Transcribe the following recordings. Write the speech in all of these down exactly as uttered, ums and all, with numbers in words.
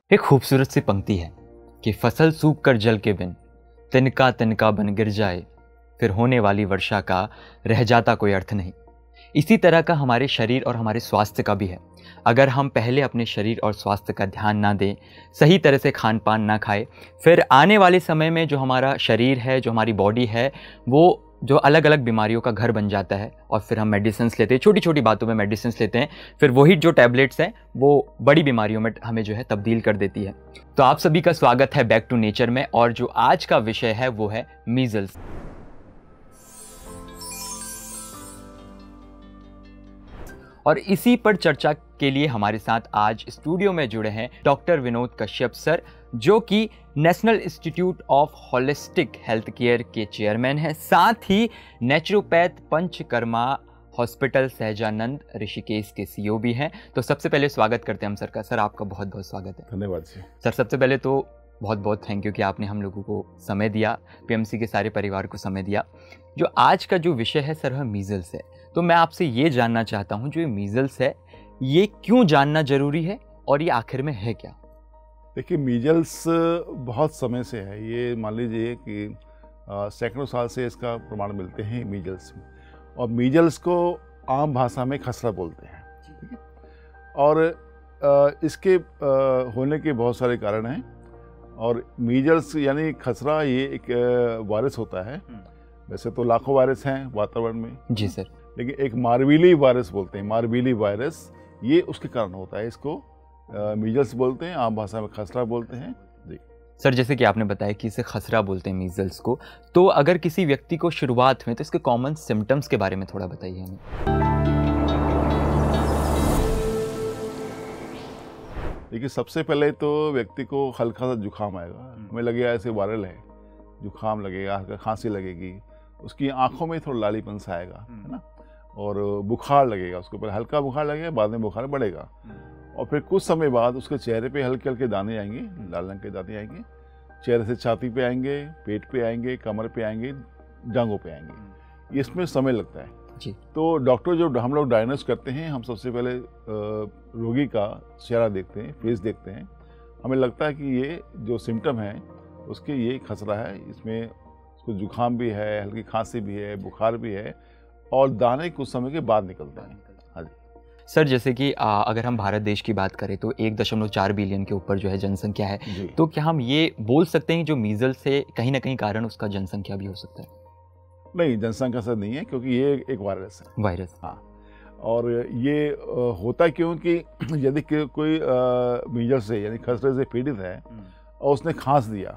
एक खूबसूरत सी पंक्ति है कि फसल सूख कर जल के बिन तिनका तिनका बन गिर जाए, फिर होने वाली वर्षा का रह जाता कोई अर्थ नहीं। इसी तरह का हमारे शरीर और हमारे स्वास्थ्य का भी है। अगर हम पहले अपने शरीर और स्वास्थ्य का ध्यान ना दें, सही तरह से खान पान ना खाएं, फिर आने वाले समय में जो हमारा शरीर है, जो हमारी बॉडी है, वो जो अलग अलग बीमारियों का घर बन जाता है और फिर हम मेडिसिन्स लेते हैं, छोटी छोटी बातों में मेडिसिन्स लेते हैं, फिर वही जो टैबलेट्स हैं वो बड़ी बीमारियों में हमें जो है तब्दील कर देती है। तो आप सभी का स्वागत है बैक टू नेचर में, और जो आज का विषय है वो है मीजल्स। और इसी पर चर्चा के लिए हमारे साथ आज स्टूडियो में जुड़े हैं डॉक्टर विनोद कश्यप सर, जो कि national institute of holistic health care के चेयरमैन हैं, साथ ही नेचुरोपैथ पंचकर्मा हॉस्पिटल सहजानंद ऋषिकेश के सीईओ भी हैं। तो सबसे पहले स्वागत करते हैं हम सर का। सर आपका बहुत बहुत स्वागत है। धन्यवाद जी। सर सबसे पहले तो बहुत बहुत थैंक यू कि आपने हम लोगों को समय दिया, पीएमसी के सारे परिवार को समय दिया। जो आज का जो विषय है सर वह मीजल्स है। तो मैं आपसे ये जानना चाहता हूँ, जो ये मीजल्स है ये क्यों जानना जरूरी है और ये आखिर में है क्या? देखिए, मीजल्स बहुत समय से है। ये मान लीजिए कि सैकड़ों साल से इसका प्रमाण मिलते हैं मीजल्स में, और मीजल्स को आम भाषा में खसरा बोलते हैं। ठीक है। और आ, इसके आ, होने के बहुत सारे कारण हैं। और मीजल्स यानी खसरा ये एक वायरस होता है। वैसे तो लाखों वायरस हैं वातावरण में जी सर, लेकिन एक मारविली वायरस बोलते हैं, मारविली वायरस, ये उसके कारण होता है। इसको मीजल्स बोलते हैं, आम भाषा में खसरा बोलते हैं जी। सर जैसे कि आपने बताया कि इसे खसरा बोलते हैं मीजल्स को, तो अगर किसी व्यक्ति को शुरुआत में, तो इसके कॉमन सिम्टम्स के बारे में थोड़ा बताइए हमें। देखिए, सबसे पहले तो व्यक्ति को हल्का सा जुकाम आएगा, हमें लगेगा ऐसे वायरल है, जुकाम लगेगा, हल्का खांसी लगेगी, उसकी आंखों में थोड़ा लालीपन सा आएगा, है ना, और बुखार लगेगा। उसके ऊपर हल्का बुखार लगेगा, बाद में बुखार बढ़ेगा, और फिर कुछ समय बाद उसके चेहरे पे हल्के हल्के दाने आएंगे, लाल रंग के दाने आएंगे, चेहरे से छाती पे आएंगे, पेट पे आएंगे, कमर पे आएंगे, जांघों पे आएंगे। इसमें समय लगता है जी। तो डॉक्टर जो हम लोग डायग्नोस करते हैं, हम सबसे पहले रोगी का चेहरा देखते हैं, फेस देखते हैं। हमें लगता है कि ये जो सिम्टम है उसके ये खसरा है, इसमें उसको जुकाम भी है, हल्की खांसी भी है, बुखार भी है, और दाने कुछ समय के बाद निकलते हैं। हाँ जी सर, जैसे कि आ, अगर हम भारत देश की बात करें तो एक दशमलव चार बिलियन के ऊपर जो है जनसंख्या है, तो क्या हम ये बोल सकते हैं जो मीजल्स से कहीं ना कहीं कारण उसका जनसंख्या भी हो सकता है? नहीं, जनसंख्या से नहीं है, क्योंकि ये एक वायरस है। वायरस, हाँ। और ये आ, होता क्यों कि यदि कोई मीजल्स से यानी खसरे से पीड़ित है और उसने खांस दिया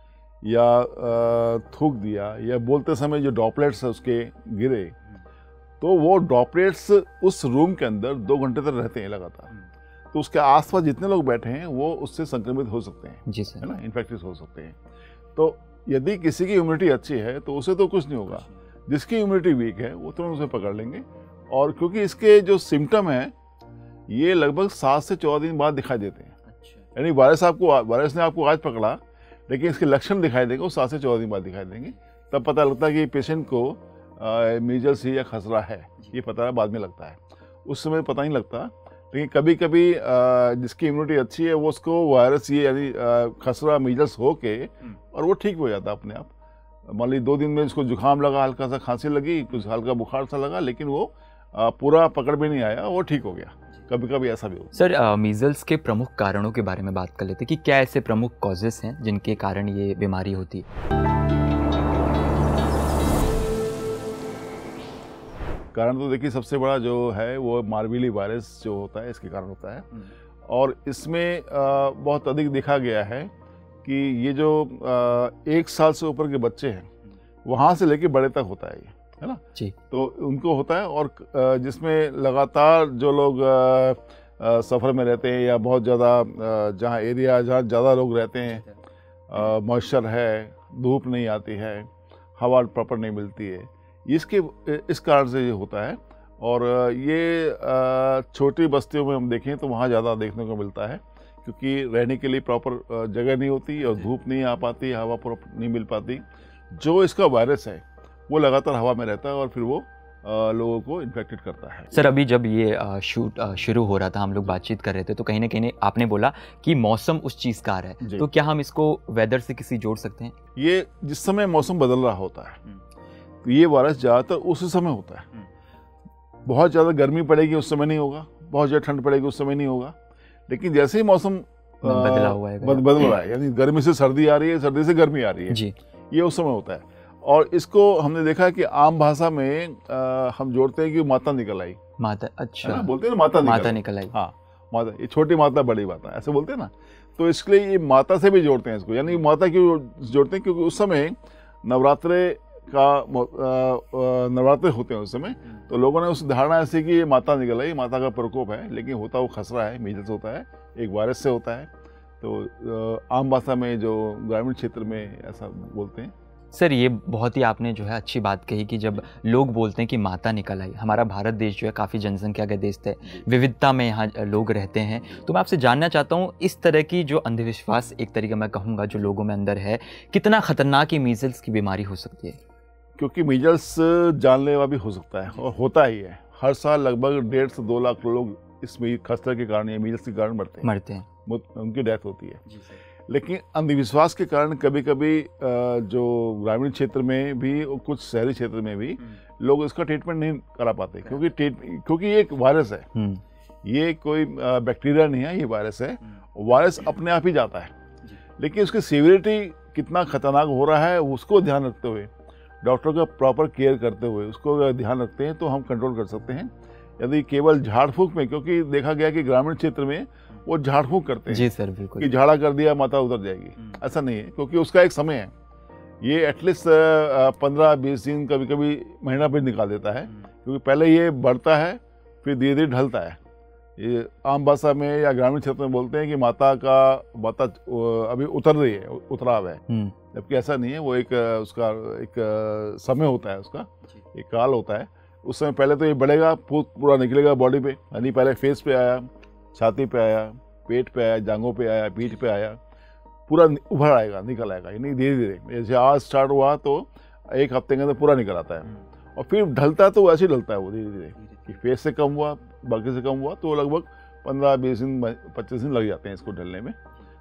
या थूक दिया, या बोलते समय जो ड्रॉपलेट्स है उसके गिरे, तो वो ड्रॉपलेट्स उस रूम के अंदर दो घंटे तक रहते हैं लगातार। तो उसके आसपास जितने लोग बैठे हैं वो उससे संक्रमित हो सकते हैं जी सर, है ना, इन्फेक्टेड हो सकते हैं। तो यदि किसी की इम्यूनिटी अच्छी है तो उसे तो कुछ नहीं होगा, जिसकी इम्यूनिटी वीक है वो तुरंत उसे पकड़ लेंगे। और क्योंकि इसके जो सिम्टम है ये लगभग सात से चौदह दिन बाद दिखाई देते हैं। यानी वायरस आपको वायरस ने आपको आज पकड़ा, लेकिन इसके लक्षण दिखाई देगा वो सात से चौदह दिन बाद दिखाई देंगे। तब पता लगता है कि पेशेंट को मीजल्स या खसरा है, ये पता बाद में लगता है, उस समय पता नहीं लगता। लेकिन कभी कभी जिसकी इम्यूनिटी अच्छी है वो उसको वायरस ये यानी खसरा मीजल्स हो के और वो ठीक हो जाता है अपने आप। मान लीजिए दो दिन में उसको जुकाम लगा, हल्का सा खांसी लगी, कुछ हल्का बुखार सा लगा, लेकिन वो पूरा पकड़ में नहीं आया, वो ठीक हो गया। कभी कभी ऐसा भी होता है। सर मीजल्स के प्रमुख कारणों के बारे में बात कर लेते हैं कि क्या ऐसे प्रमुख कॉजेस हैं जिनके कारण ये बीमारी होती है? कारण तो देखिए, सबसे बड़ा जो है वो मारविली वायरस जो होता है, इसके कारण होता है। और इसमें बहुत अधिक देखा गया है कि ये जो एक साल से ऊपर के बच्चे हैं वहाँ से लेके बड़े तक होता है ये, है ना जी। तो उनको होता है, और जिसमें लगातार जो लोग सफ़र में रहते हैं या बहुत ज़्यादा जहाँ एरिया जहाँ ज़्यादा लोग रहते हैं, मॉइस्चर है, धूप नहीं आती है, हवा प्रॉपर नहीं मिलती है, इसके इस कारण से ये होता है। और ये छोटी बस्तियों में हम देखें तो वहाँ ज़्यादा देखने को मिलता है, क्योंकि रहने के लिए प्रॉपर जगह नहीं होती और धूप नहीं आ पाती, हवा प्रॉपर नहीं मिल पाती। जो इसका वायरस है वो लगातार हवा में रहता है और फिर वो लोगों को इन्फेक्टेड करता है। सर अभी जब ये शूट शुरू हो रहा था, हम लोग बातचीत कर रहे थे, तो कहीं ना कहीं आपने बोला कि मौसम उस चीज़ का आ रहा है, तो क्या हम इसको वेदर से किसी जोड़ सकते हैं? ये जिस समय मौसम बदल रहा होता है तो ये वायरस ज़्यादातर उसी समय होता है। बहुत ज़्यादा गर्मी पड़ेगी उस समय नहीं होगा, बहुत ज़्यादा ठंड पड़ेगी उस समय नहीं होगा, लेकिन जैसे ही मौसम बदला हुआ है, बद, बदल रहा है, यानी गर्मी से सर्दी आ रही है, सर्दी से गर्मी आ रही है जी, ये उस समय होता है। और इसको हमने देखा कि आम भाषा में आ, हम जोड़ते हैं कि माता निकल आई। माता, अच्छा, बोलते हैं ना माता निकल माता निकल आई। हाँ, माता, ये छोटी माता बड़ी माता ऐसे बोलते हैं ना, तो इसके लिए ये माता से भी जोड़ते हैं इसको, यानी माता क्यों जोड़ते हैं, क्योंकि उस समय नवरात्रे का नवरात्रे होते हैं उस समय, तो लोगों ने उस धारणा ऐसी कि ये माता निकल आई, माता का प्रकोप है, लेकिन होता वो खसरा है, मीजल्स होता है, एक वायरस से होता है। तो आम भाषा में जो ग्रामीण क्षेत्र में ऐसा बोलते हैं। सर ये बहुत ही आपने जो है अच्छी बात कही कि जब लोग बोलते हैं कि माता निकल आई, हमारा भारत देश जो है काफ़ी जनसंख्या का देश है, विविधता में यहाँ लोग रहते हैं, तो मैं आपसे जानना चाहता हूँ इस तरह की जो अंधविश्वास एक तरीके मैं कहूँगा जो लोगों में अंदर है, कितना खतरनाक ये मीजल्स की बीमारी हो सकती है? क्योंकि मीजल्स जानलेवा भी हो सकता है और होता ही है। हर साल लगभग डेढ़ से दो लाख लोग इस खसरा के कारण या मीजल्स के कारण मरते हैं मरते हैं उनकी डेथ होती है। लेकिन अंधविश्वास के कारण कभी कभी जो ग्रामीण क्षेत्र में भी और कुछ शहरी क्षेत्र में भी लोग इसका ट्रीटमेंट नहीं करा पाते, क्योंकि क्योंकि ये एक वायरस है, ये कोई बैक्टीरिया नहीं है, ये वायरस है। वायरस अपने आप ही जाता है, लेकिन उसकी सीवियरिटी कितना खतरनाक हो रहा है उसको ध्यान रखते हुए, डॉक्टर का प्रॉपर केयर करते हुए उसको ध्यान रखते हैं तो हम कंट्रोल कर सकते हैं। यदि केवल झाड़ फूंक में, क्योंकि देखा गया कि ग्रामीण क्षेत्र में वो झाड़ फूंक करते हैं जी सर, बिल्कुल, कि झाड़ा कर दिया माता उतर जाएगी, ऐसा नहीं है, क्योंकि उसका एक समय है। ये एटलीस्ट पंद्रह बीस दिन कभी कभी महीना भी निकाल देता है, क्योंकि पहले ये बढ़ता है फिर धीरे धीरे ढलता है। ये आम भाषा में या ग्रामीण क्षेत्र में बोलते हैं कि माता का माता अभी उतर रही है, उतराव है, जबकि ऐसा नहीं है। वो एक उसका एक समय होता है, उसका एक काल होता है। उस समय पहले तो ये बढ़ेगा, पूरा निकलेगा बॉडी पे, यानी पहले फेस पे आया, छाती पे आया, पेट पे आया, जांघों पे आया, पीठ पे आया, पूरा उभर आएगा, निकल आएगा, यानी धीरे धीरे। जैसे आज स्टार्ट हुआ तो एक हफ्ते के अंदर पूरा निकल आता है, और फिर ढलता है तो वैसे ही ढलता है वो धीरे धीरे, कि फेस से कम हुआ, बाकी से कम हुआ, तो लगभग पंद्रह बीस दिन पच्चीस दिन लग जाते हैं इसको ढलने में।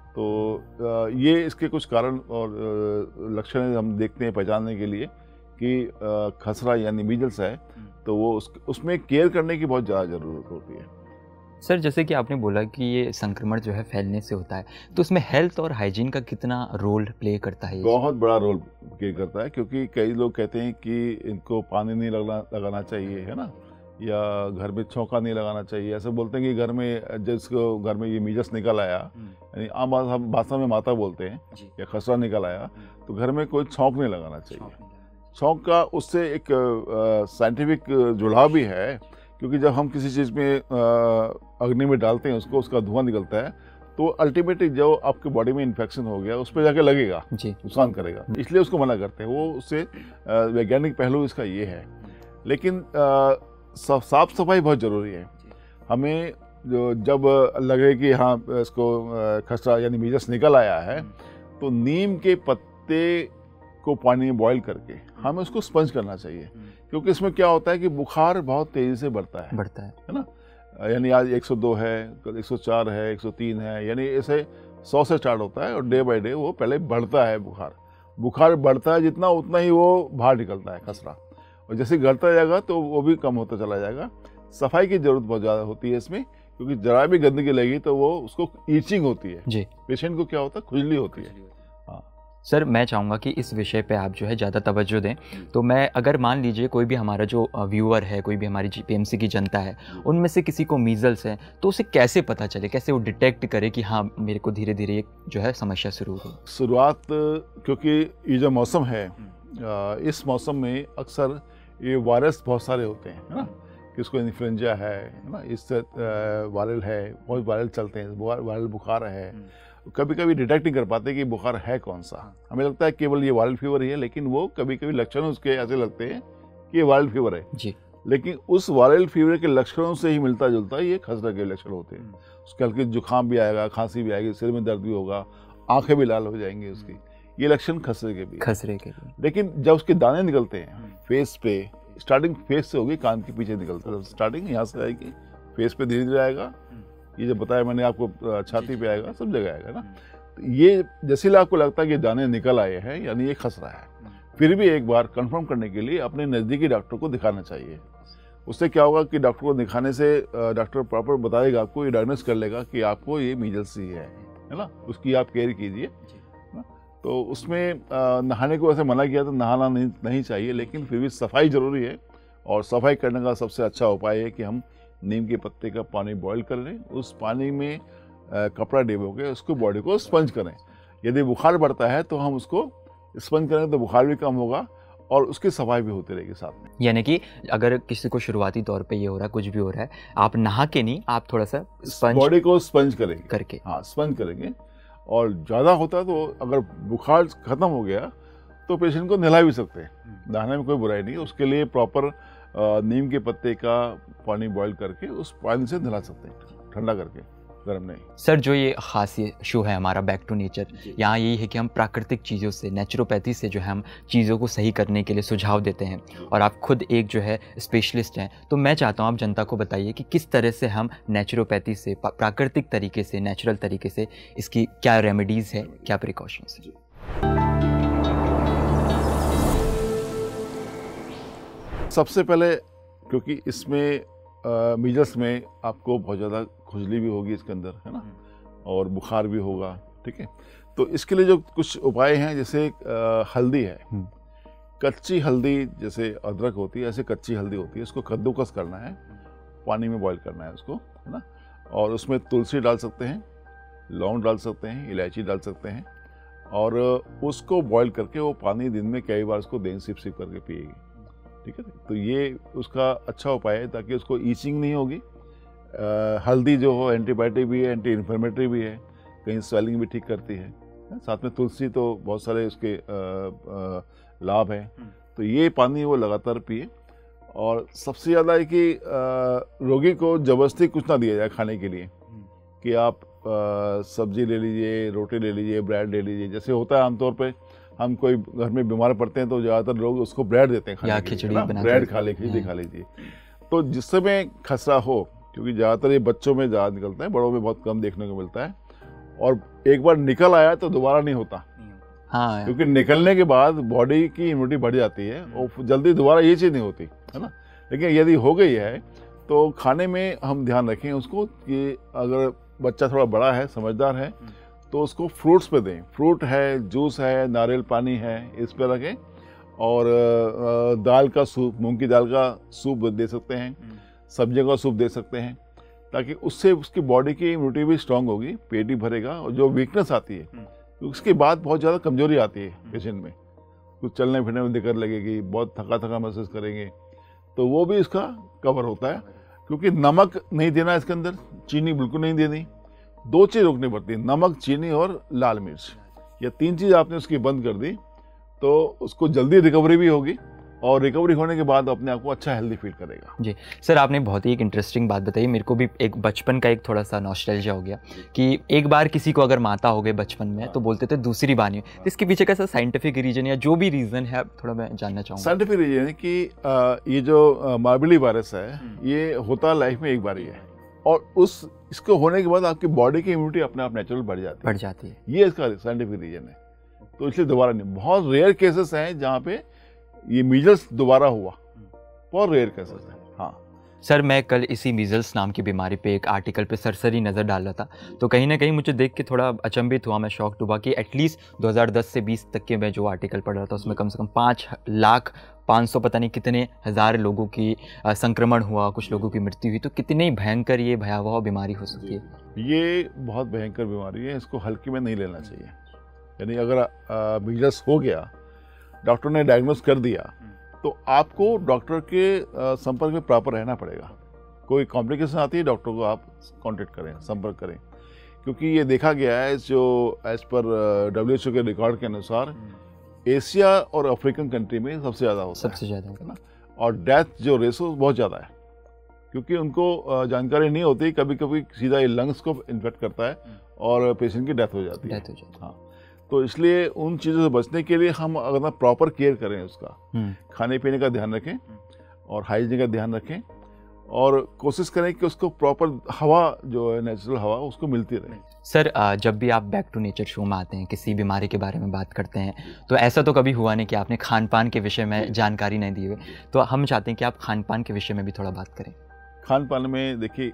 तो ये इसके कुछ कारण और लक्षण हम देखते हैं पहचानने के लिए कि खसरा यानी मीजल्स है, तो वो उस, उसमें केयर करने की बहुत ज़्यादा ज़रूरत होती है। सर जैसे कि आपने बोला कि ये संक्रमण जो है फैलने से होता है, तो उसमें हेल्थ और हाइजीन का कितना रोल प्ले करता है? बहुत बड़ा रोल प्ले करता है, क्योंकि कई लोग कहते हैं कि इनको पानी नहीं लगना लगाना चाहिए, है ना, या घर में छौंका नहीं लगाना चाहिए। ऐसे बोलते हैं कि घर में जिसको घर में ये मीजल्स निकल आया, यानी आम भाषा में माता बोलते हैं, या खसरा निकल आया, तो घर में कोई छौंक नहीं लगाना चाहिए। छौंक का उससे एक साइंटिफिक जुड़ाव भी है, क्योंकि जब हम किसी चीज़ में अग्नि में डालते हैं उसको, उसका धुआं निकलता है, तो अल्टीमेटली जो आपके बॉडी में इन्फेक्शन हो गया उस पर जाके लगेगा, नुकसान करेगा, इसलिए उसको मना करते हैं। वो उससे वैज्ञानिक पहलू इसका ये है। लेकिन साफ सफाई बहुत ज़रूरी है। हमें जो जब लगे कि हाँ इसको खसरा यानी मीजल्स निकल आया है, तो नीम के पत्ते को पानी में बॉईल करके हमें उसको स्पंज करना चाहिए, क्योंकि इसमें क्या होता है कि बुखार बहुत तेज़ी से बढ़ता है बढ़ता है है ना, यानी आज एक सौ दो है, कल एक सौ चार है, एक सौ तीन है, यानी ऐसे सौ से स्टार्ट होता है और डे बाय डे वो पहले बढ़ता है। बुखार बुखार बढ़ता है जितना, उतना ही वो बाहर निकलता है खसरा, और जैसे घटता जाएगा तो वो भी कम होता चला जाएगा। सफाई की ज़रूरत बहुत ज़्यादा होती है इसमें, क्योंकि जरा भी गंदगी लगी तो वो उसको ईचिंग होती है जी, पेशेंट को क्या होता है, खुजली होती है। हाँ सर, मैं चाहूँगा कि इस विषय पे आप जो है ज़्यादा तवज्जो दें। तो मैं अगर मान लीजिए कोई भी हमारा जो व्यूअर है, कोई भी हमारी पीएमसी की जनता है, उनमें से किसी को मीजल्स है, तो उसे कैसे पता चले, कैसे वो डिटेक्ट करे कि हाँ मेरे को धीरे धीरे जो है समस्या शुरू हो? शुरुआत, क्योंकि ये जो मौसम है, इस मौसम में अक्सर ये वायरस बहुत सारे होते हैं, है ना, किसको इन्फ्लुएंजा है ना, इससे वायरल है, बहुत वायरल चलते हैं, वायरल बुखार है। कभी कभी डिटेक्ट नहीं कर पाते कि बुखार है कौन सा, हमें लगता है केवल ये वायरल फीवर ही है, लेकिन वो कभी कभी लक्षण उसके ऐसे लगते हैं कि ये वायरल फीवर है जी, लेकिन उस वायरल फीवर के लक्षणों से ही मिलता जुलता ये खसरा के लक्षण होते हैं। उसके हल्के जुकाम भी आएगा, खांसी भी आएगी, सिर में दर्द भी होगा, आंखें भी लाल हो जाएंगी उसकी, ये लक्षण खसरे के भी खसरे के भी। लेकिन जब उसके दाने निकलते हैं फेस पे स्टार्टिंग फेस से होगी, कान के पीछे निकलता है स्टार्टिंग, यहाँ से आएगी फेस पे धीरे धीरे आएगा, ये जो बताया मैंने आपको छाती पे आएगा, सब जगह आएगा ना। तो ये जैसे आपको लगता है कि दाने निकल आए हैं यानी ये खस रहा है, फिर भी एक बार कंफर्म करने के लिए अपने नज़दीकी डॉक्टर को दिखाना चाहिए। उससे क्या होगा कि डॉक्टर को दिखाने से डॉक्टर प्रॉपर बताएगा, आपको ये डायग्नोस कर लेगा कि आपको ये मीजल्स ही है है ना, उसकी आप केयर कीजिए। तो उसमें नहाने को वैसे मना किया तो नहाना नहीं नहीं चाहिए, लेकिन फिर भी सफाई ज़रूरी है, और सफाई करने का सबसे अच्छा उपाय है कि हम नीम के पत्ते का पानी बॉईल कर लें, उस पानी में कपड़ा डिबो के उसको बॉडी को स्पंज करें। यदि बुखार बढ़ता है तो हम उसको स्पंज करेंगे तो बुखार भी कम होगा और उसकी सफाई भी होती रहेगी साथ में। यानी कि अगर किसी को शुरुआती तौर पे ये हो रहा है, कुछ भी हो रहा है, आप नहा के नहीं, आप थोड़ा सा स्पंज बॉडी को स्पंज करेंगे करके, हाँ स्पंज करेंगे। और ज़्यादा होता है तो अगर बुखार ख़त्म हो गया तो पेशेंट को नहला भी सकते हैं, नहाने में कोई बुराई नहीं। उसके लिए प्रॉपर नीम के पत्ते का पानी बॉईल करके उस पानी से नहला सकते हैं, ठंडा करके, गर्म नहीं। सर जो ये खास शो है हमारा बैक टू नेचर, यहाँ यही है कि हम प्राकृतिक चीज़ों से, नेचुरोपैथी से जो है हम चीज़ों को सही करने के लिए सुझाव देते हैं, और आप खुद एक जो है स्पेशलिस्ट हैं। तो मैं चाहता हूँ आप जनता को बताइए कि किस तरह से हम नेचुरोपैथी से, प्राकृतिक तरीके से, नेचुरल तरीके से इसकी क्या रेमेडीज़ है, क्या प्रिकॉशंस है। सबसे पहले क्योंकि इसमें मीजल्स में आपको बहुत ज़्यादा खुजली भी होगी इसके अंदर, है ना, और बुखार भी होगा, ठीक है। तो इसके लिए जो कुछ उपाय हैं, जैसे आ, हल्दी है, कच्ची हल्दी, जैसे अदरक होती है ऐसे कच्ची हल्दी होती है, उसको कद्दूकस करना है, पानी में बॉईल करना है उसको, है ना, और उसमें तुलसी डाल सकते हैं, लौंग डाल सकते हैं, इलायची डाल सकते हैं, और उसको बॉईल करके वो पानी दिन में कई बार उसको दें सिप सिप करके पिएगी, ठीक है। तो ये उसका अच्छा उपाय है ताकि उसको ईचिंग नहीं होगी। आ, हल्दी जो हो एंटीबायोटिक भी है, एंटी इन्फ्लेमेटरी भी है, कहीं स्वेलिंग भी ठीक करती है, साथ में तुलसी तो बहुत सारे उसके आ, आ, लाभ हैं। तो ये पानी वो लगातार पिए, और सबसे ज़्यादा है कि आ, रोगी को ज़बरदस्ती कुछ ना दिया जाए खाने के लिए, कि आप आ, सब्जी ले लीजिए, रोटी ले लीजिए, ब्रेड ले लीजिए। जैसे होता है आमतौर पे हम कोई घर में बीमार पड़ते हैं तो ज़्यादातर लोग उसको ब्रेड देते हैं खाने के लिए, ब्रेड खा लीजिए, खिचड़ी खा लीजिए। तो जिस समय खसरा हो, क्योंकि ज़्यादातर ये बच्चों में ज़्यादा निकलता है, बड़ों में बहुत कम देखने को मिलता है, और एक बार निकल आया तो दोबारा नहीं होता, हाँ, क्योंकि निकलने के बाद बॉडी की इम्यूनिटी बढ़ जाती है और जल्दी दोबारा ये चीज़ नहीं होती, है ना। लेकिन यदि हो गई है तो खाने में हम ध्यान रखें उसको कि अगर बच्चा थोड़ा बड़ा है, समझदार है, तो उसको फ्रूट्स पे दें। फ्रूट है, जूस है, नारियल पानी है, इस पे रखें। और दाल का सूप, मूंग की दाल का सूप दे सकते हैं, सब्जियों का सूप दे सकते हैं, ताकि उससे उसकी बॉडी की इम्यूनिटी भी स्ट्रांग होगी, पेट भी भरेगा, और जो वीकनेस आती है तो उसके बाद बहुत ज़्यादा कमजोरी आती है पेशेंट में, कुछ चलने फिरने में दिक्कत लगेगी, बहुत थका थका महसूस करेंगे, तो वो भी इसका कवर होता है। क्योंकि नमक नहीं देना इसके अंदर, चीनी बिल्कुल नहीं देनी, दो चीज़ रोकनी पड़ती है, नमक, चीनी और लाल मिर्च। ये तीन चीज़ आपने उसकी बंद कर दी तो उसको जल्दी रिकवरी भी होगी, और रिकवरी होने के बाद अपने आप को अच्छा हेल्दी फील करेगा। जी सर, आपने बहुत ही एक इंटरेस्टिंग बात बताई। मेरे को भी एक बचपन का एक थोड़ा सा नॉस्टैल्जिया हो गया कि एक बार किसी को अगर माता हो गए बचपन में तो बोलते थे दूसरी बार नहीं। तो इसके पीछे का साइंटिफिक रीजन या जो भी रीज़न है थोड़ा मैं जानना चाहूँगा। साइंटिफिक रीजन है कि ये जो मार्बली वायरस है ये होता लाइफ में एक बार ही है, और उस इसको होने के बाद आपकी बॉडी की इम्यूनिटी अपने आप नेचुरल बढ़ जाती है बढ़ जाती है ये इसका साइंटिफिक रीजन है। तो इसलिए दोबारा नहीं, बहुत रेयर केसेस हैं जहाँ पे ये मीजल्स दोबारा हुआ, बहुत रेयर केसेस हैं। हाँ सर, मैं कल इसी मीजल्स नाम की बीमारी पे एक आर्टिकल पे सरसरी नज़र डाल रहा था, तो कहीं ना कहीं मुझे देख के थोड़ा अचंभित हुआ, मैं शॉक्ड हुआ कि एटलीस्ट दो हज़ार दस से बीस तक के मैं जो आर्टिकल पढ़ रहा था उसमें कम से कम पाँच लाख पाँच सौ पता नहीं कितने हज़ार लोगों की संक्रमण हुआ, कुछ लोगों की मृत्यु हुई। तो कितनी भयंकर ये भयावह बीमारी हो सकती है। ये बहुत भयंकर बीमारी है, इसको हल्के में नहीं लेना चाहिए। यानी अगर मीजल्स हो गया, डॉक्टर ने डायग्नोस कर दिया, तो आपको डॉक्टर के संपर्क में प्रॉपर रहना पड़ेगा। कोई कॉम्प्लिकेशन आती है, डॉक्टर को आप कांटेक्ट करें, संपर्क करें, क्योंकि ये देखा गया है जो as per W H O के रिकॉर्ड के अनुसार एशिया और अफ्रीकन कंट्री में सबसे ज़्यादा होता सबसे ज़्यादा है ना। और डेथ जो रेशो बहुत ज़्यादा है, क्योंकि उनको जानकारी नहीं होती, कभी कभी सीधा ये लंग्स को इन्फेक्ट करता है और पेशेंट की डेथ हो जाती है। डेथ हो जाती है। हाँ, तो इसलिए उन चीज़ों से बचने के लिए हम अगर प्रॉपर केयर करें, उसका खाने पीने का ध्यान रखें, और हाइजीन का ध्यान रखें और कोशिश करें कि उसको प्रॉपर हवा जो है नेचुरल हवा उसको मिलती रहे। सर जब भी आप बैक टू नेचर शो में आते हैं, किसी बीमारी के बारे में बात करते हैं, तो ऐसा तो कभी हुआ नहीं कि आपने खान पान के विषय में जानकारी नहीं दी हुई, तो हम चाहते हैं कि आप खान पान के विषय में भी थोड़ा बात करें। खान पान में देखिए,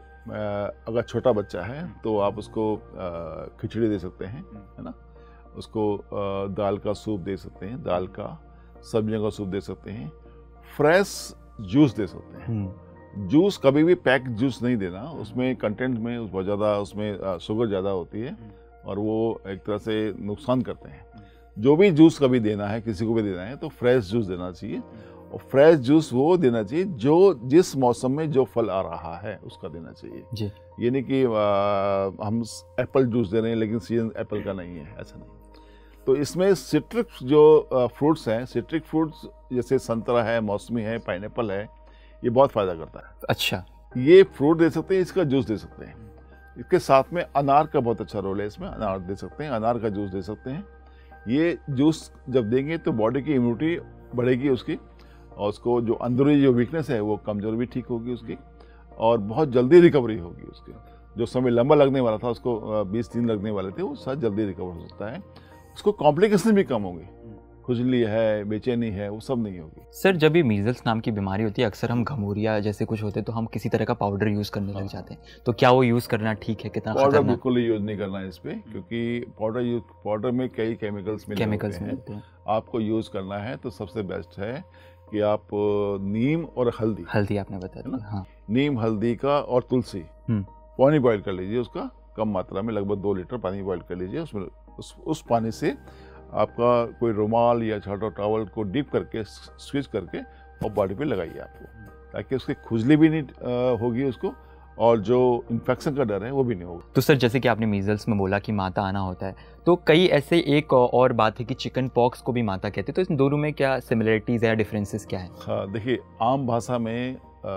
अगर छोटा बच्चा है तो आप उसको खिचड़ी दे सकते हैं, है ना, उसको दाल का सूप दे सकते हैं, दाल का सब्जियों का सूप दे सकते हैं, फ्रेश जूस दे सकते हैं। जूस कभी भी पैक जूस नहीं देना, उसमें कंटेंट में बहुत ज़्यादा उसमें शुगर ज़्यादा होती है और वो एक तरह से नुकसान करते हैं। जो भी जूस कभी देना है, किसी को भी देना है, तो फ्रेश जूस देना चाहिए और फ्रेश जूस वो देना चाहिए जो जिस मौसम में जो फल आ रहा है उसका देना चाहिए जी। ये नहीं कि आ, हम एप्पल जूस दे रहे हैं लेकिन सीजन एप्पल का नहीं है, ऐसा नहीं। तो इसमें सिट्रिक जो फ्रूट्स हैं, सिट्रिक फ्रूट्स जैसे संतरा है, मौसमी है, पाइनएप्पल है, ये बहुत फ़ायदा करता है। अच्छा, ये फ्रूट दे सकते हैं, इसका जूस दे सकते हैं। इसके साथ में अनार का बहुत अच्छा रोल है, इसमें अनार दे सकते हैं, अनार का जूस दे सकते हैं। ये जूस जब देंगे तो बॉडी की इम्यूनिटी बढ़ेगी उसकी और उसको जो अंदरूनी जो वीकनेस है वो कमजोर भी ठीक होगी उसकी और बहुत जल्दी रिकवरी होगी उसकी। जो समय लंबा लगने वाला था उसको बीस दिन लगने वाले थे, वो शायद जल्दी रिकवर हो सकता है। उसको कॉम्प्लिकेशन भी कम होंगी, खुजली है, बेचैनी है, वो सब नहीं होगी। सर जब ये मीजल्स नाम की बीमारी होती है, अक्सर हम घमौरिया जैसे कुछ होते हैं तो हम किसी तरह का पाउडर यूज़ करने लग जाते हैं, तो क्या वो यूज़ करना ठीक है? कितना पाउडर बिल्कुल यूज़ नहीं करना है इस पर, क्योंकि पाउडर यूज पाउडर में कई केमिकल्स मिलते केमिकल्स हैं। मिलते हैं। आपको यूज़ करना है तो सबसे बेस्ट है कि आप नीम और हल्दी हल्दी आपने बताया ना, हाँ, नीम, हल्दी का और तुलसी पानी बॉईल कर लीजिए, उसका कम मात्रा में लगभग दो लीटर पानी बॉईल कर लीजिए। उसमें उस, उस पानी से आपका कोई रुमाल या छोटा टॉवल को डिप करके स्विच करके और बॉडी पे लगाइए आपको, ताकि उसकी खुजली भी नहीं आ, होगी उसको और जो इन्फेक्शन का डर है वो भी नहीं होगा। तो सर जैसे कि आपने मीजल्स में बोला कि माता आना होता है, तो कई ऐसे एक और बात है कि चिकन पॉक्स को भी माता कहते हैं, तो इन दोनों में क्या सिमिलरिटीज़ या डिफरेंसेस क्या है? हाँ देखिए, आम भाषा में आ,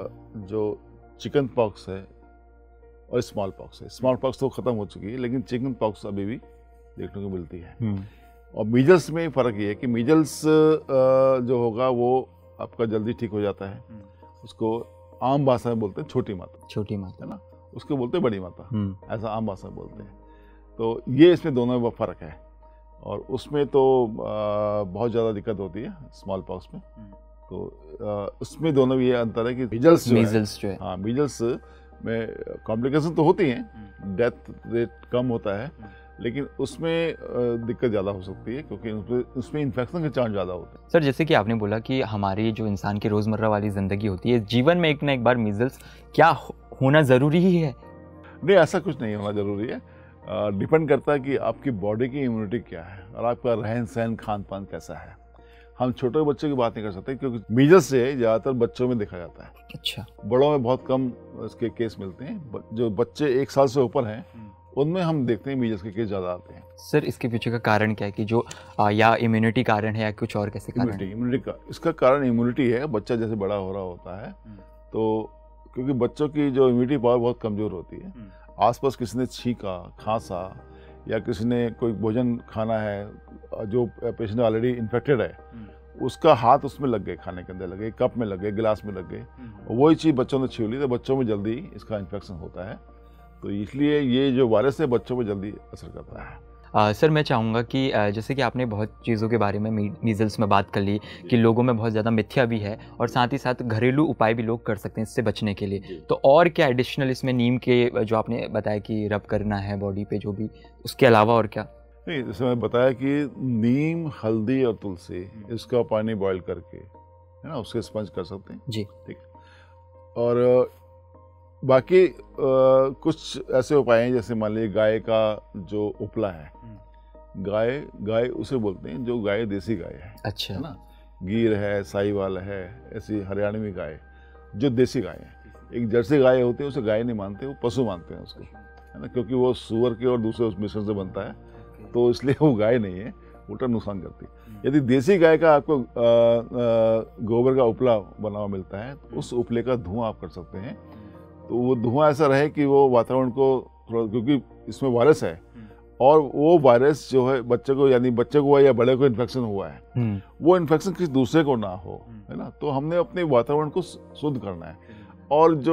जो चिकन पॉक्स है और स्मॉल पॉक्स है, स्मॉल पॉक्स तो ख़त्म हो चुकी है लेकिन चिकन पॉक्स अभी भी देखने को मिलती है। और मीजल्स में फ़र्क ये है कि मीजल्स जो होगा वो आपका जल्दी ठीक हो जाता है, उसको आम भाषा में बोलते हैं छोटी माता, छोटी माता है ना, उसको बोलते हैं बड़ी माता, ऐसा आम भाषा में बोलते हैं। तो ये इसमें दोनों में फ़र्क है और उसमें तो बहुत ज़्यादा दिक्कत होती है स्मॉल पॉक्स में। तो उसमें दोनों में ये अंतर है कि मीजल्स जो मीजल्स जो है, हाँ, मीजल्स में कॉम्प्लिकेशन तो होती हैं, डेथ रेट कम होता है, लेकिन उसमें दिक्कत ज़्यादा हो सकती है क्योंकि उसमें इन्फेक्शन के चांस ज़्यादा होते हैं। सर जैसे कि आपने बोला कि हमारी जो इंसान की रोज़मर्रा वाली ज़िंदगी होती है, जीवन में एक ना एक बार मीजल्स क्या होना ज़रूरी ही है? नहीं, ऐसा कुछ नहीं होना ज़रूरी है, डिपेंड करता है कि आपकी बॉडी की इम्यूनिटी क्या है और आपका रहन सहन खान पान कैसा है। हम छोटे बच्चों की बात नहीं कर सकते क्योंकि मीजल्स से ज़्यादातर बच्चों में देखा जाता है। अच्छा, बड़ों में बहुत कम इसके केस मिलते हैं। जो बच्चे एक साल से ऊपर हैं उनमें हम देखते हैं मीजल्स के केस ज़्यादा आते हैं। सर इसके पीछे का कारण क्या है कि जो आ, या इम्यूनिटी कारण है या कुछ और कैसे कारण है? इम्यूनिटी का इसका कारण इम्यूनिटी है। बच्चा जैसे बड़ा हो रहा होता है तो क्योंकि बच्चों की जो इम्यूनिटी पावर बहुत कमज़ोर होती है, आसपास किसी ने छींका, खांसा या किसी ने कोई भोजन खाना है, जो पेशेंट ऑलरेडी इन्फेक्टेड है, उसका हाथ उसमें लग गए, खाने के अंदर लगे, कप में लग गए, गिलास में लग गए, और वही चीज़ बच्चों ने छू ली तो बच्चों में जल्दी इसका इन्फेक्शन होता है। तो इसलिए ये जो वायरस है बच्चों पर जल्दी असर करता है। आ, सर मैं चाहूँगा कि आ, जैसे कि आपने बहुत चीज़ों के बारे में मीजल्स में बात कर ली कि लोगों में बहुत ज़्यादा मिथ्या भी है और साथ ही साथ घरेलू उपाय भी लोग कर सकते हैं इससे बचने के लिए, तो और क्या एडिशनल इसमें नीम के जो आपने बताया कि रब करना है बॉडी पे जो भी, उसके अलावा और क्या? नहीं, जैसे मैं बताया कि नीम, हल्दी और तुलसी, इसका पानी बॉईल करके, है ना, उसके स्पंज कर सकते हैं जी, ठीक। और बाकी आ, कुछ ऐसे उपाय हैं जैसे मान लीजिए गाय का जो उपला है, गाय गाय उसे बोलते हैं जो गाय देसी गाय है, अच्छा, है ना, गीर है, साहिवाल है, ऐसी हरियाणवी गाय जो देसी गाय है। एक जर्सी गाय होती है उसे गाय नहीं मानते, वो पशु मानते हैं उसको, है ना, क्योंकि वो सुअर के और दूसरे उस मिश्रण से बनता है, तो इसलिए वो गाय नहीं है, उल्टा नुकसान करती है। यदि देसी गाय का आपको आ, आ, गोबर का उपला बना हुआ मिलता है तो उस उपले का धुआं आप कर सकते हैं। तो वो धुआं ऐसा रहे कि वो वातावरण को थोड़ा, क्योंकि इसमें वायरस है और वो वायरस जो है बच्चे को, यानी बच्चे को हुआ या बड़े को इन्फेक्शन हुआ है, वो इन्फेक्शन किसी दूसरे को ना हो, है ना। तो हमने अपने वातावरण को शुद्ध करना है। और जो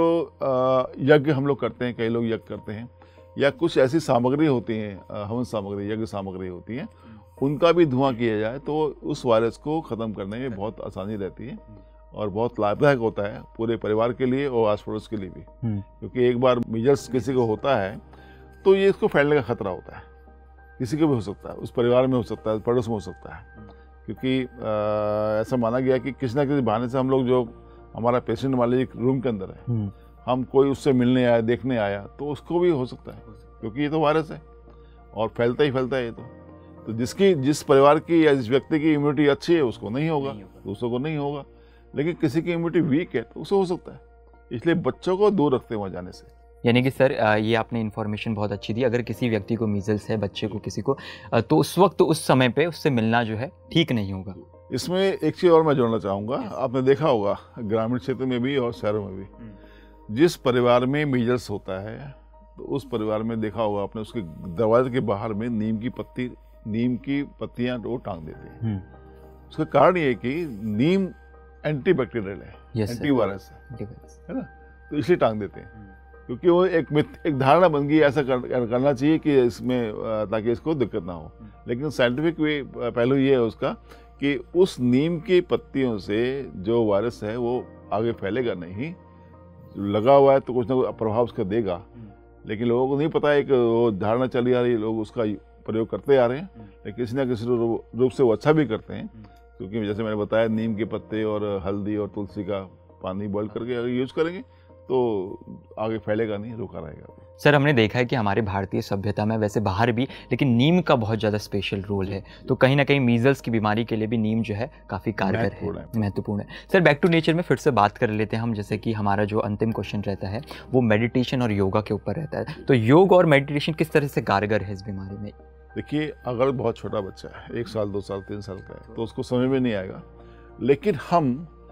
यज्ञ हम लोग करते हैं, कई लोग यज्ञ करते हैं, या कुछ ऐसी सामग्री होती हैं, हवन सामग्री, यज्ञ सामग्री होती हैं, उनका भी धुआं किया जाए तो उस वायरस को ख़त्म करने में बहुत आसानी रहती है और बहुत लाभदायक होता है पूरे परिवार के लिए और आस पड़ोस के लिए भी। क्योंकि एक बार मीजल्स किसी को होता है तो ये इसको फैलने का खतरा होता है, किसी को भी हो सकता है, उस परिवार में हो सकता है, पड़ोस में हो सकता है। क्योंकि आ, ऐसा माना गया कि किसी ना किसी बहाने से हम लोग, जो हमारा पेशेंट वाले एक रूम के अंदर है, हम कोई उससे मिलने आया, देखने आया, तो उसको भी हो सकता है, क्योंकि ये तो वायरस है और फैलता ही फैलता है ये तो। तो जिसकी जिस परिवार की या जिस व्यक्ति की इम्यूनिटी अच्छी है उसको नहीं होगा, दूसरों को नहीं होगा। लेकिन किसी की इम्यूनिटी वीक है तो उसे हो सकता है, इसलिए बच्चों को दूर रखते हैं वहाँ जाने से। यानी कि सर ये आपने इन्फॉर्मेशन बहुत अच्छी दी। अगर किसी व्यक्ति को मीजल्स है, बच्चे को, किसी को, तो उस वक्त उस समय पे उससे मिलना जो है ठीक नहीं होगा। इसमें एक चीज़ और मैं जोड़ना चाहूँगा, आपने देखा होगा ग्रामीण क्षेत्र में भी और शहरों में भी, जिस परिवार में मीजल्स होता है तो उस परिवार में देखा होगा आपने, उसके दरवाजे के बाहर में नीम की पत्ती नीम की पत्तियाँ वो टांग देते हैं। उसका कारण ये है कि नीम एंटी बैक्टीरियल है, एंटी वायरस है, है ना, तो इसलिए टांग देते हैं। क्योंकि वो एक मिथ एक धारणा बन गई, ऐसा कर, करना चाहिए कि इसमें, ताकि इसको दिक्कत ना हो। लेकिन साइंटिफिक वे पहलू ये है उसका कि उस नीम की पत्तियों से जो वायरस है वो आगे फैलेगा नहीं, लगा हुआ है तो कुछ ना कुछ प्रभाव उसका देगा। लेकिन लोगों को नहीं पता है कि वो धारणा चली आ रही है, लोग उसका प्रयोग करते आ रहे हैं, लेकिन किसी ना किसी रूप से वो अच्छा भी करते हैं। क्योंकि जैसे मैंने बताया, नीम के पत्ते और हल्दी और तुलसी का पानी बॉईल करके अगर यूज करेंगे तो आगे फैलेगा नहीं, रुका रहेगा। सर हमने देखा है कि हमारे भारतीय सभ्यता में, वैसे बाहर भी, लेकिन नीम का बहुत ज़्यादा स्पेशल रोल है। तो कहीं ना कहीं मीजल्स की बीमारी के लिए भी नीम जो है काफ़ी कारगर है, महत्वपूर्ण है। सर बैक टू नेचर में फिर से बात कर लेते हैं हम, जैसे कि हमारा जो अंतिम क्वेश्चन रहता है वो मेडिटेशन और योगा के ऊपर रहता है। तो योग और मेडिटेशन किस तरह से कारगर है इस बीमारी में? देखिए, अगर बहुत छोटा बच्चा है, एक साल, दो साल, तीन साल का है, तो उसको समझ में नहीं आएगा। लेकिन हम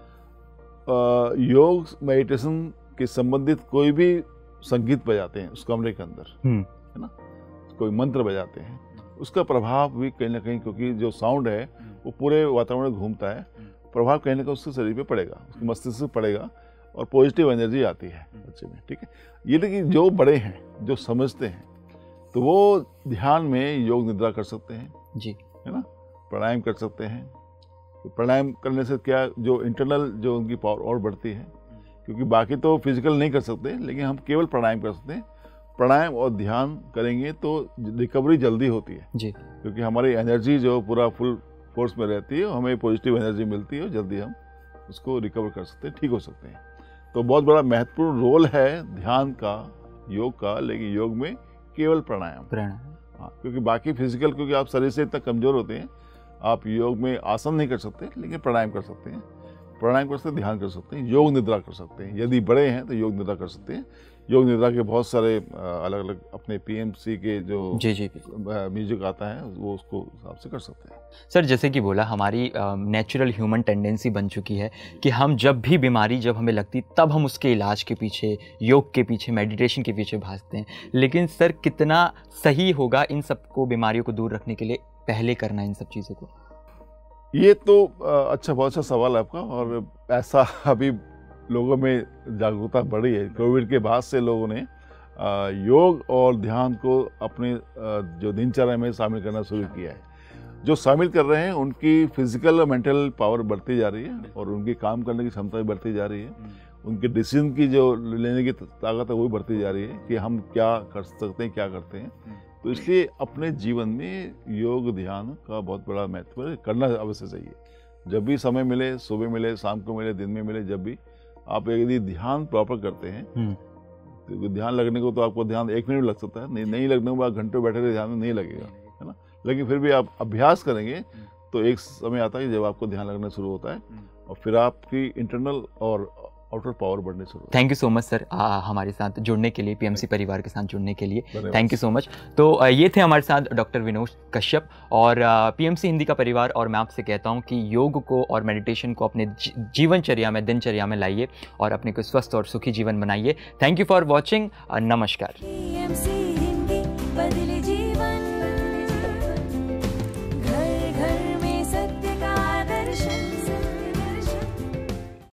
आ, योग मेडिटेशन के संबंधित कोई भी संगीत बजाते हैं उस कमरे के अंदर, है ना, कोई मंत्र बजाते हैं, उसका प्रभाव भी कहीं ना कहीं, क्योंकि जो साउंड है वो पूरे वातावरण में घूमता है, प्रभाव कहीं ना कहीं उसके शरीर पे पड़ेगा, उसके मस्तिष्क से पड़ेगा और पॉजिटिव एनर्जी आती है बच्चे में। ठीक है, ये लेकिन जो बड़े हैं, जो समझते हैं, तो वो ध्यान में योग निद्रा कर सकते हैं जी, है ना, प्राणायाम कर सकते हैं। तो प्राणायाम करने से क्या, जो इंटरनल जो उनकी पावर और बढ़ती है, क्योंकि बाकी तो फिजिकल नहीं कर सकते, लेकिन हम केवल प्राणायाम कर सकते हैं। प्राणायाम और ध्यान करेंगे तो रिकवरी जल्दी होती है जी, क्योंकि हमारी एनर्जी जो पूरा फुल फोर्स में रहती है, हमें पॉजिटिव एनर्जी मिलती है, जल्दी हम उसको रिकवर कर सकते हैं, ठीक हो सकते हैं। तो बहुत बड़ा महत्वपूर्ण रोल है ध्यान का, योग का, लेकिन योग में केवल प्राणायाम प्राणायाम हाँ, क्योंकि बाकी फिजिकल, क्योंकि आप शरीर से इतना कमजोर होते हैं, आप योग में आसन नहीं कर सकते, लेकिन प्राणायाम कर सकते हैं, प्राणायाम कर सकते हैं, ध्यान कर सकते हैं, योग निद्रा कर सकते हैं। यदि बड़े हैं तो योग निद्रा कर सकते हैं। योग निद्रा के बहुत सारे अलग अलग अपने पीएमसी के जो जी जी म्यूजिक आता है वो उसको हिसाब से कर सकते हैं। सर जैसे कि बोला, हमारी नेचुरल ह्यूमन टेंडेंसी बन चुकी है कि हम जब भी बीमारी जब हमें लगती तब हम उसके इलाज के पीछे, योग के पीछे, मेडिटेशन के पीछे भागते हैं। लेकिन सर कितना सही होगा इन सबको, बीमारियों को दूर रखने के लिए पहले करना इन सब चीज़ों को? ये तो अच्छा, बहुत अच्छा सवाल है आपका। और ऐसा अभी लोगों में जागरूकता बढ़ी है, कोविड के बाद से लोगों ने योग और ध्यान को अपने जो दिनचर्या में शामिल करना शुरू किया है। जो शामिल कर रहे हैं उनकी फिजिकल और मेंटल पावर बढ़ती जा रही है और उनकी काम करने की क्षमता भी बढ़ती जा रही है, उनके डिसीजन की जो लेने की ताकत है वो भी बढ़ती जा रही है कि हम क्या कर सकते हैं, क्या करते हैं। तो इसलिए अपने जीवन में योग ध्यान का बहुत बड़ा महत्व करना अवश्य चाहिए। जब भी समय मिले, सुबह मिले, शाम को मिले, दिन में मिले, जब भी आप यदि ध्यान प्रॉपर करते हैं, तो ध्यान लगने को तो आपको ध्यान एक मिनट लग सकता है, नहीं नहीं लगने को आप घंटों बैठे रहे ध्यान में नहीं लगेगा, है ना। लेकिन फिर भी आप अभ्यास करेंगे तो एक समय आता है जब आपको ध्यान लगना शुरू होता है और फिर आपकी इंटरनल और आउटर पावर बढ़ने शुरू। Thank you so much sir हमारे साथ जुड़ने के लिए, पीएमसी परिवार के साथ जुड़ने के लिए, थैंक यू सो मच। तो ये थे हमारे साथ डॉक्टर विनोद कश्यप और पीएमसी हिंदी का परिवार। और मैं आपसे कहता हूँ कि योग को और मेडिटेशन को अपने जीवनचर्या में, दिनचर्या में लाइए और अपने को स्वस्थ और सुखी जीवन बनाइए। थैंक यू फॉर वॉचिंग, नमस्कार।